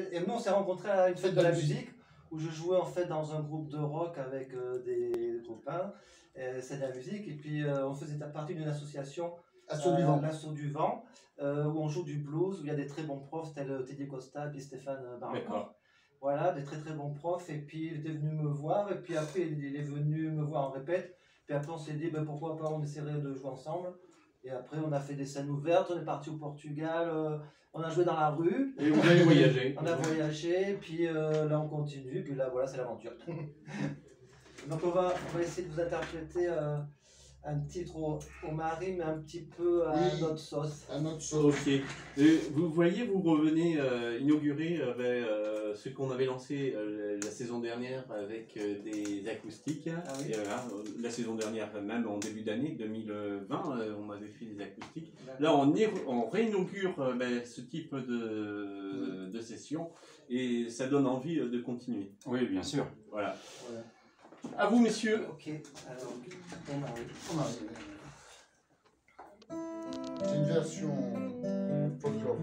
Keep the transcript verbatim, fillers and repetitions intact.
fait, et nous on s'est rencontrés à une fête de la musique où je jouais en fait dans un groupe de rock avec euh, des copains. C'est de la musique et puis euh, on faisait partie d'une association, Assaut du vent, l'Assaut du vent, euh, où on joue du blues, où il y a des très bons profs tels Teddy Costa et Stéphane Barbeau. Voilà, des très très bons profs. Et puis il était venu me voir et puis après il est venu me voir en répète. Puis après on s'est dit ben, pourquoi pas on essaierait de jouer ensemble. Et après on a fait des scènes ouvertes, on est parti au Portugal, euh, on a joué dans la rue. Et vous avez voyagé. On a voyagé, puis euh, là on continue, puis là voilà c'est l'aventure. Donc on va, on va essayer de vous interpréter euh, un titre au, au mari, mais un petit peu à oui, notre sauce. À notre sauce. Ok. Et vous voyez, vous revenez euh, inaugurer avec, euh, ce qu'on avait lancé euh, la saison dernière avec euh, des acoustiques. Ah oui. Et voilà, la saison dernière, même en début d'année deux mille vingt, euh, on avait fait des acoustiques. Là, on, est, on réinaugure euh, ben, ce type de, de session et ça donne envie de continuer. Oui, bien sûr. Voilà. Voilà. À vous, messieurs. Ok, alors on arrive. On arrive. C'est une version folklore.